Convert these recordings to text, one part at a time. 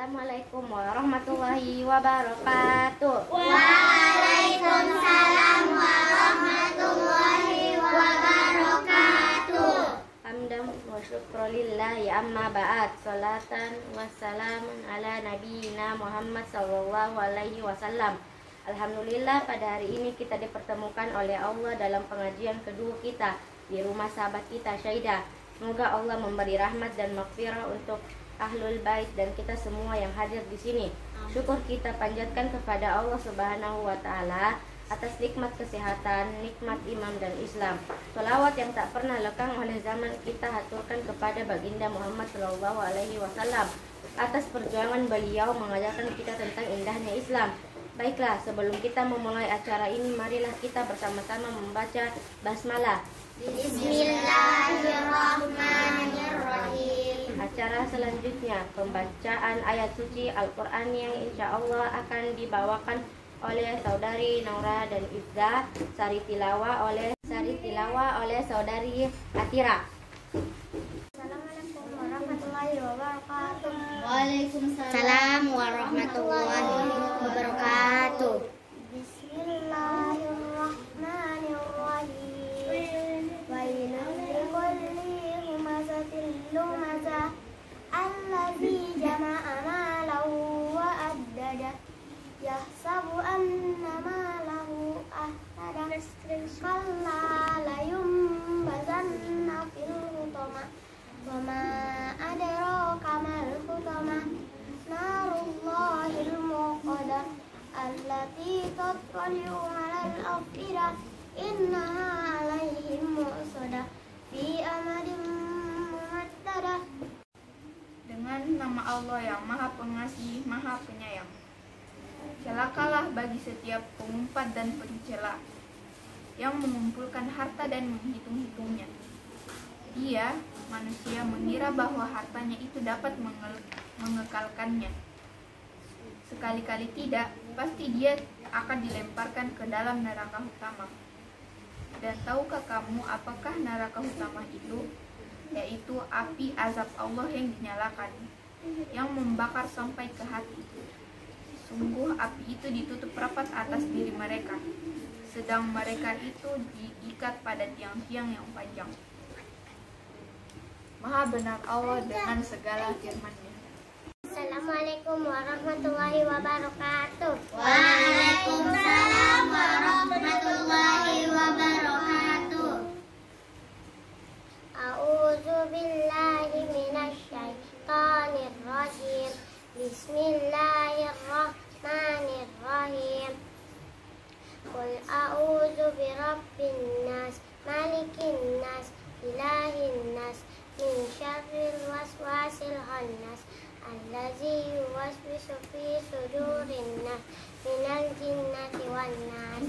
Assalamualaikum warahmatullahi wabarakatuh. Waalaikumsalam warahmatullahi wabarakatuh. Hamdan wa syukrolillahi amma ba'd. Salatan wassalamun ala nabiyina Muhammad sallallahu alaihi wasallam. Alhamdulillah, pada hari ini kita dipertemukan oleh Allah dalam pengajian kedua kita di rumah sahabat kita Syaidah. Semoga Allah memberi rahmat dan maghfirah untuk Ahlul Bait dan kita semua yang hadir di sini. Syukur kita panjatkan kepada Allah Subhanahu wa taala atas nikmat kesehatan, nikmat iman dan Islam. Sholawat yang tak pernah lekang oleh zaman kita haturkan kepada baginda Muhammad sallallahu alaihi wasallam atas perjuangan beliau mengajarkan kita tentang indahnya Islam. Baiklah, sebelum kita memulai acara ini, marilah kita bersama-sama membaca basmalah. Bismillahirrahmanirrahim. Acara selanjutnya pembacaan ayat suci Al-Quran yang insya Allah akan dibawakan oleh saudari Naura dan Izzah, sari tilawah oleh saudari Atira. Assalamualaikum warahmatullahi wabarakatuh. Waalaikumsalam warahmatullahi wabarakatuh. Bismillahirrahmanirrahim. Wailul likulli humazatin lumazah allazi jama'a malahu wa addada yahsabu anna malahu ahtada kalla layumbazanna fil hutamah wa ma adraka mal hutamah narullahil muqadah allati tattali'u 'alal afidah innaha 'alaihim mu'sadah fi amadin mumaddadah. Dengan nama Allah yang Maha Pengasih, Maha Penyayang. Celakalah bagi setiap pengumpat dan pencela yang mengumpulkan harta dan menghitung-hitungnya. Dia, manusia, mengira bahwa hartanya itu dapat mengekalkannya. Sekali-kali tidak, pasti dia akan dilemparkan ke dalam neraka utama. Dan tahukah kamu apakah neraka utama itu? Yaitu api azab Allah yang dinyalakan, yang membakar sampai ke hati. Sungguh api itu ditutup rapat atas diri mereka, sedang mereka itu diikat pada tiang-tiang yang panjang. Maha benar Allah dengan segala firman-Nya. Assalamualaikum warahmatullahi wabarakatuh. Waalaikumsalam warahmatullahi wabarakatuh. A'udzu billahi minasy syaithanir rajim. Bismillahirrahmanirrahim. Qul a'udzu birabbin nas, malikin nas, ilahin nas, min syarril waswasil khannas, allazi yuwaswisu fi sudurin nas, minal jinnati wan nas.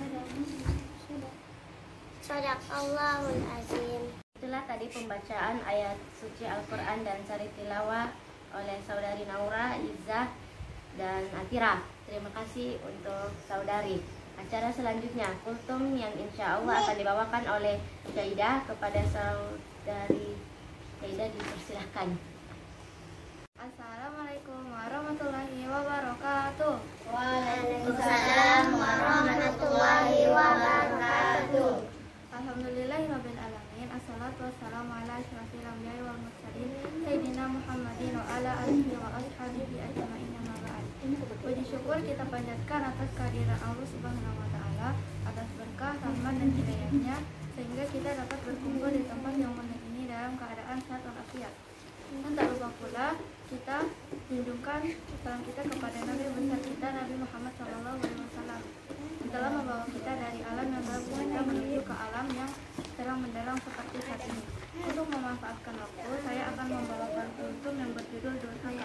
Shadaqallahul azim. Itulah tadi pembacaan ayat suci Al-Quran dan sari tilawah oleh saudari Naura, Izzah, dan Atira. Terima kasih untuk saudari. Acara selanjutnya kultum yang insya Allah akan dibawakan oleh Syaidah. Kepada saudari Syaidah dipersilahkan. Assalamualaikum warahmatullahi wabarakatuh. Waalaikumsalam warahmatullahi wabarakatuh. Alhamdulillahirabbil alamin. Assalatu wassalamu ala asyrafil anbiya'i wal mursalin sayyidina Muhammadin wa ala alihi wa ashabihi ajma'in amma ba'd. Puji syukur kita panjatkan atas kehadiran Allah Subhanahu wa taala, atas berkah, rahmat dan hidayahnya sehingga kita dapat berkumpul di tempat yang mulia ini dalam keadaan sehat walafiat. Dan tak lupa pula kita junjungkan salam kita kepada Nabi besar kita Nabi Muhammad SAW, yang telah membawa kita dari alam yang gelap gulita menuju ke alam yang terang menderang seperti saat ini. Untuk memanfaatkan waktu, saya akan membawakan kultum yang berjudul Durhaka.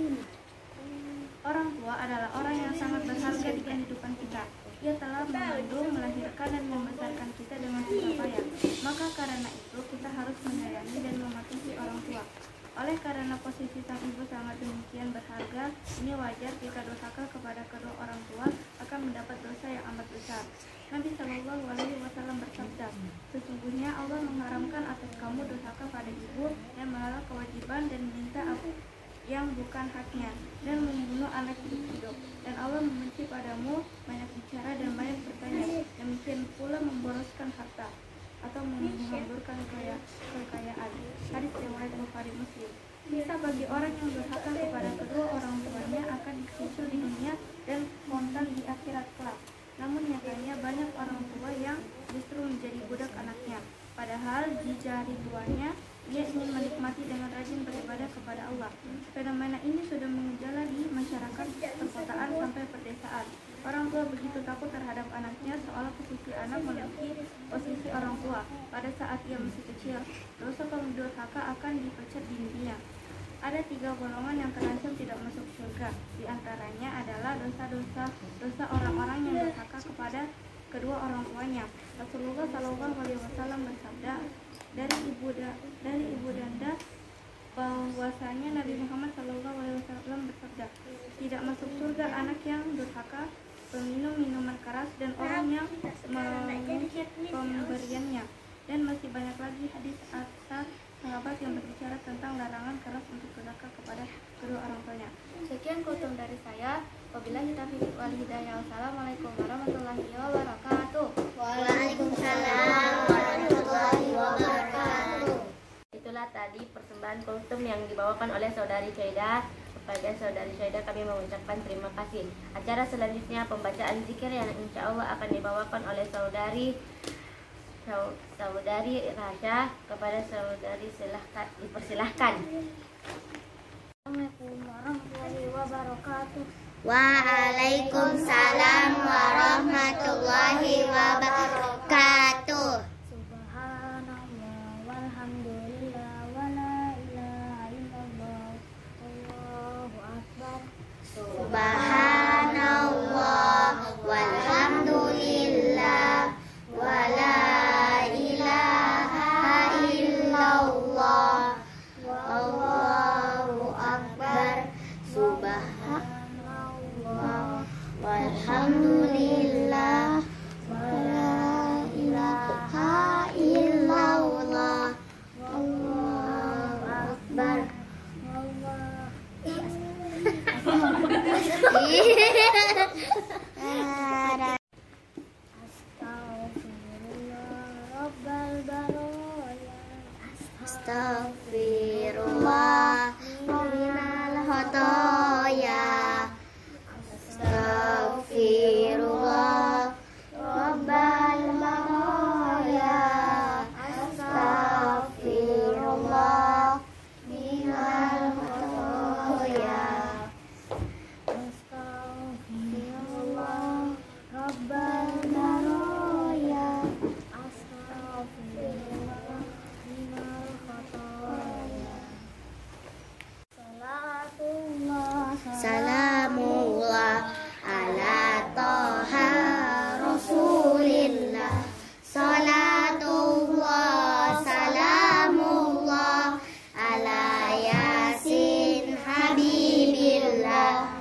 Orang tua adalah orang yang sangat berharga di kehidupan kita. Dia telah mengandung, melahirkan dan membesarkan kita dengan susah payah. Maka karena itu kita harus menyayangi dan mematuhi orang tua. Oleh karena posisi sang ibu sangat demikian berharga, ini wajar jika durhaka kepada kedua orang tua akan mendapat dosa yang amat besar. Nabi Shallallahu Alaihi Wasallam bersabda, sesungguhnya Allah mengharamkan atas kamu durhaka pada ibu yang menolak kewajiban dan minta yang bukan haknya dan membunuh anak hidup. Dan Allah membenci padamu banyak bicara dan banyak bertanya. Demikian pula memboroskan harta atau menghamburkan kekayaan. Hadis riwayat Bukhari Muslim. Bisa bagi orang yang durhaka kepada kedua orang tuanya akan disiksa di dunia dan kontan di akhirat kelak. Namun nyatanya banyak orang tua yang justru menjadi budak anaknya. Padahal di jari tuanya ia ingin menikmati dengan rajin beribadah kepada Allah. Fenomena ini sudah mengejala di masyarakat perkotaan sampai perdesaan. Orang tua begitu takut terhadap anaknya seolah posisi anak memiliki posisi orang tua pada saat ia masih kecil. Dosa durhaka akan dipecat di dunia. Ada 3 golongan yang terancam tidak masuk surga. Di antaranya adalah dosa orang-orang yang durhaka kepada kedua orang tuanya. Rasulullah SAW bersabda dari ibu danda bahwasanya Nabi Muhammad SAW bersabda, tidak masuk surga anak yang durhaka, peminum minuman keras, dan orang yang mengungkit pemberiannya. Dan masih banyak lagi hadis asal sahabat yang berbicara tentang larangan keras untuk durhaka kepada kedua orang tuanya. Sekian kutub dari saya. Wabillahi taufiq wal hidayah. Wassalamualaikum warahmatullahi wabarakatuh. Waalaikumsalam warahmatullahi wabarakatuh. Itulah tadi persembahan kultum yang dibawakan oleh saudari Syaidah. Kepada saudari Syaidah kami mengucapkan terima kasih. Acara selanjutnya pembacaan zikir yang insya Allah akan dibawakan oleh saudari Rasya. Kepada saudari dipersilahkan. Assalamualaikum warahmatullahi wabarakatuh. Waalaikumsalam warahmatullahi wabarakatuh. Subhanallah walhamdulillah wala ilaha illallah Allahu akbar. Subhanallah walhamdulillah wala ilaha illallah Allahu akbar. Subhanallah walhamdulillah wala ilaha illallah Allahu akbar. Astaghfirullah rabbal baraya. Astaghfirullah minal khotoya. Astaghfirullah rabbal baraya. Astaghfirullah minal khotoya. Astaghfirullah rabbal baraya. Astaghfirullah minal khotoya. Salamullah ala toha rasulillah. Salatullah salamullah ala yasin habibillah.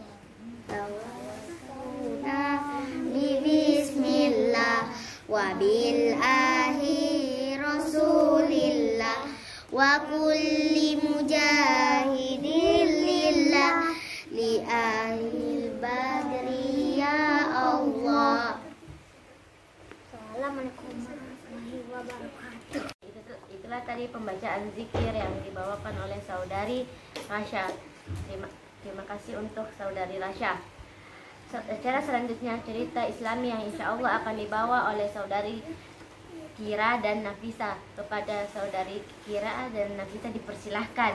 Bismillah wa bil ahi rasulillah wa kulli mujahidin lillah li ahil badri ya Allah. Assalamualaikum warahmatullahi wabarakatuh. Itulah tadi pembacaan zikir yang dibawakan oleh saudari Rasya. Terima kasih untuk saudari Rasya. Acara selanjutnya cerita Islami yang insya Allah akan dibawa oleh saudari Kira dan Nafisa. Kepada saudari Kira dan Nafisa dipersilahkan.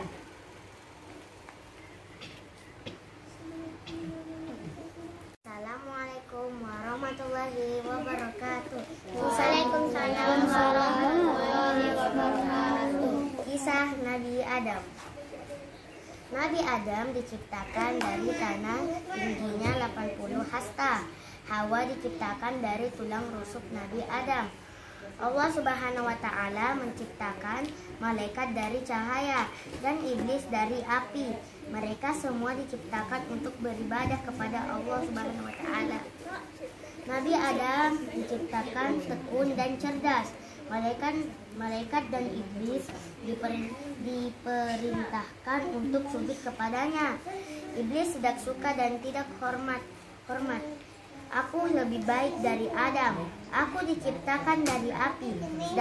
Assalamualaikum warahmatullahi wabarakatuh. Waalaikumsalam warahmatullahi wabarakatuh. Kisah Nabi Adam. Nabi Adam diciptakan dari tanah tingginya 80 hasta. Hawa diciptakan dari tulang rusuk Nabi Adam. Allah Subhanahu wa Ta'ala menciptakan malaikat dari cahaya dan iblis dari api. Mereka semua diciptakan untuk beribadah kepada Allah Subhanahu wa Ta'ala. Nabi Adam diciptakan tekun dan cerdas. Malaikat dan iblis diperintahkan untuk sujud kepadanya. Iblis tidak suka dan tidak hormat. Aku lebih baik dari Adam. Aku diciptakan dari api,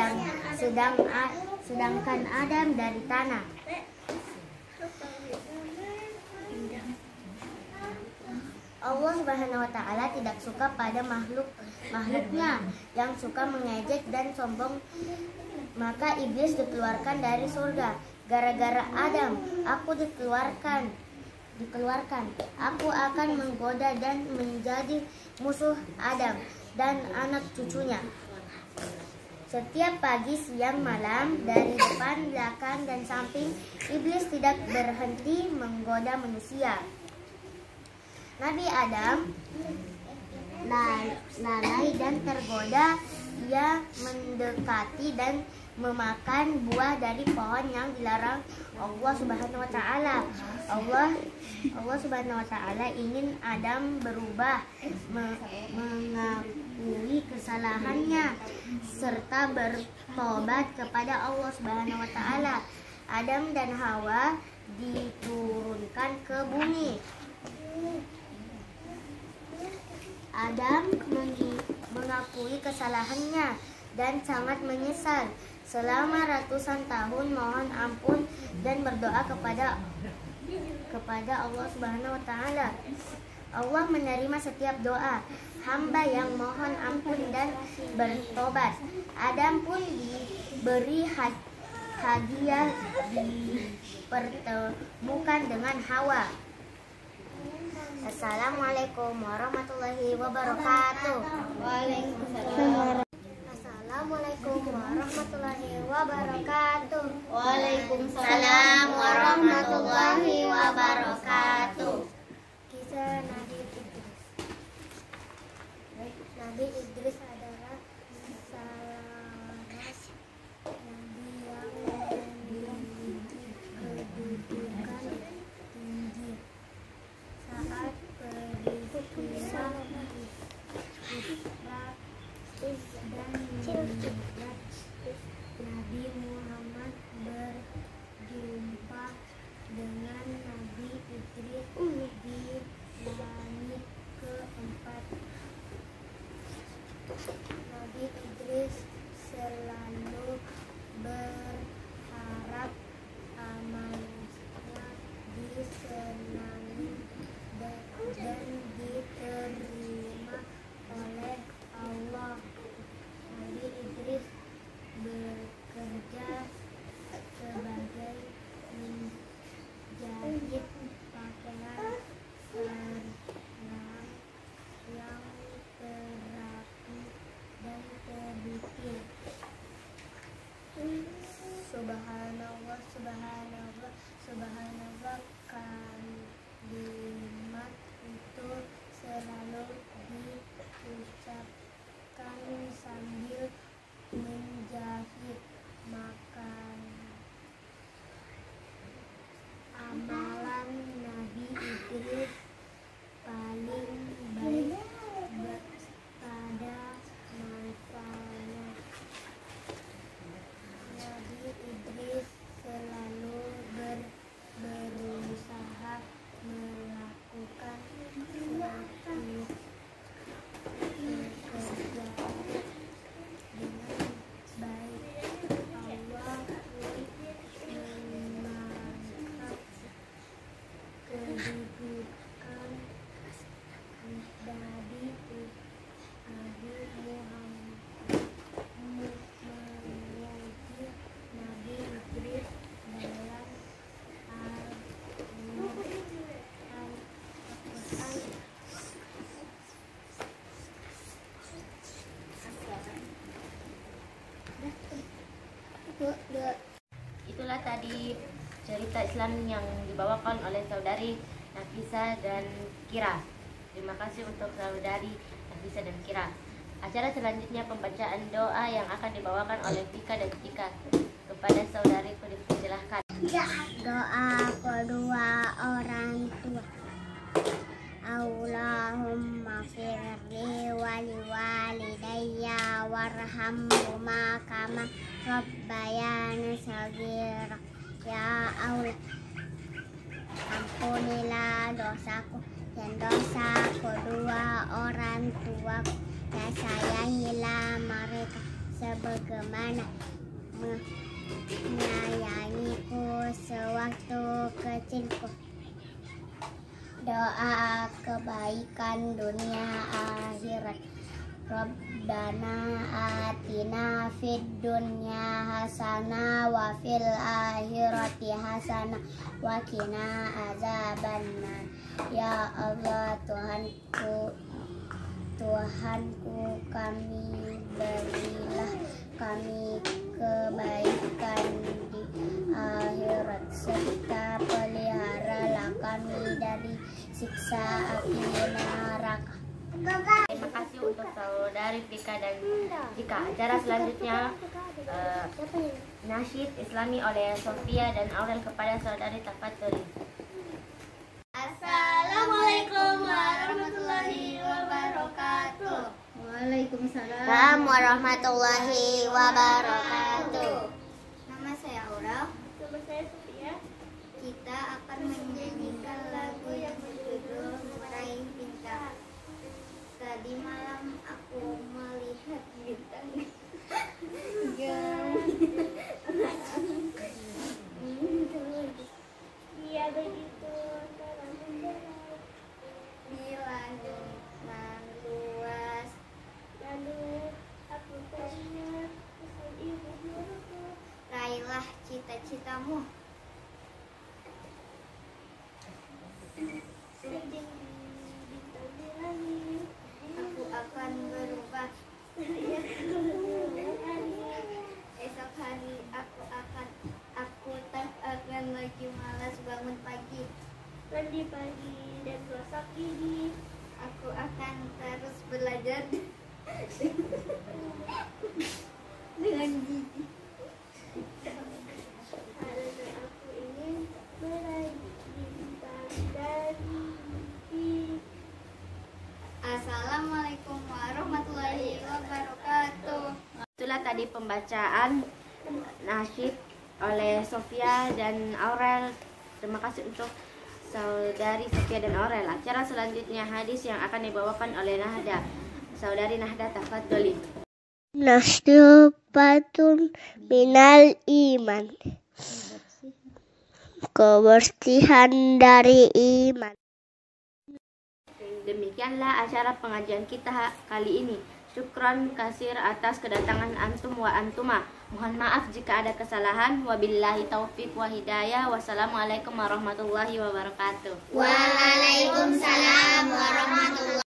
sedangkan Adam dari tanah. Allah Subhanahu wa Ta'ala tidak suka pada makhluknya yang suka mengejek dan sombong. Maka iblis dikeluarkan dari surga. Gara-gara Adam, aku dikeluarkan. Aku akan menggoda dan menjadi musuh Adam dan anak cucunya. Setiap pagi, siang, malam, dari depan, belakang, dan samping, iblis tidak berhenti menggoda manusia. Nabi Adam lalai dan tergoda. Ia mendekati dan memakan buah dari pohon yang dilarang Allah Subhanahu wa Ta'ala. Allah Subhanahu wa Ta'ala ingin Adam berubah, mengakui kesalahannya serta bertobat kepada Allah Subhanahu wa Ta'ala. Adam dan Hawa diturunkan ke bumi. Adam mengakui kesalahannya dan sangat menyesal. Selama ratusan tahun mohon ampun dan berdoa kepada Allah Subhanahu wa Ta'ala. Allah menerima setiap doa hamba yang mohon ampun dan bertobat. Adam pun diberi hadiah dipertemukan dengan Hawa. Assalamualaikum warahmatullahi wabarakatuh. Waalaikumsalam. Assalamualaikum warahmatullahi wabarakatuh. Waalaikumsalam warahmatullahi wabarakatuh. Kisah Nabi Idris. Nabi Idris adalah salah nabi yang memiliki kedudukan tinggi. Saat peristiwa dan Mi'raj, Nabi Muhammad berjumpa dengan Nabi Idris di langit keempat. Nabi Idris selalu berharap amalnya disenangi dan diterima oleh Allah. Nabi Idris bekerja sebagai penjahit pakaian serang yang terapi dan terbitin. Subhanallah, subhanallah, subhanallah. Kalimat itu selalu diucapkan sambil menjahit makan. Amalan Nabi Idris paling baik pada masanya. Nabi Idris selalu berusaha melakukan suatu pekerjaan dengan baik. Allah mengangkat kedudukan Nabi Muhammad, memuji Nabi Idris dalam Itulah tadi cerita Islam yang dibawakan oleh saudari Nafisa dan Kira. Terima kasih untuk saudari Nafisa dan Kira. Acara selanjutnya pembacaan doa yang akan dibawakan oleh Vika dan Tika. Kepada saudariku dipersilahkan. Doa kedua orang tua. Allahumma firli wali walidayya warhamhuma kama rabbayani shaghira. Ya Allah, ampunilah dosaku dan dosa kedua orang tuaku, dan sayangilah mereka sebagaimana menyayangiku sewaktu kecilku. Doa kebaikan dunia akhirat. Rabbana atina fid dunya hasanah wa fil akhirati hasanah wa qina azabannar. Ya Allah, Tuhanku, kami berilah kami kebaikan di akhirat, serta peliharalah kami dari siksa api neraka. Terima kasih untuk saudari Vika dan Jika. Acara selanjutnya nasyid Islami oleh Sofia dan Aurel kepada saudari Tafadholi. Assalamualaikum warahmatullahi wabarakatuh. Waalaikumsalam warahmatullahi wabarakatuh. Nama saya Aurel. Nama saya Sofia. Kita akan menyanyikan lagu yang berjudul Meraih Bintang. Tadi malam aku melihat bintang. Dia begitu terang benderang Di langit nan luas, lalu aku teringat pesan ibu guruku. raihlah cita-citamu. Setinggi bintang di langit, Aku akan berubah. Esok hari aku tak akan lagi malas bangun pagi. mandi pagi dan gosok gigi. Aku akan terus belajar dengan gigi. Karena aku ingin meraih bintang dari mimpi. Assalamualaikum warahmatullahi wabarakatuh. Itulah tadi pembacaan nasyid oleh Sofia dan Aurel. Terima kasih untuk saudari Sofia dan Aurel. Acara selanjutnya hadis yang akan dibawakan oleh Nahda. Saudari Nahda, tafadholi. Nasyubatun minal iman. Kebersihan dari iman. Demikianlah acara pengajian kita kali ini. Syukran kasir atas kedatangan antum wa antuma. Mohon maaf jika ada kesalahan. Wabillahi taufik wa hidayah. Wassalamualaikum warahmatullahi wabarakatuh. Waalaikumsalam warahmatullahi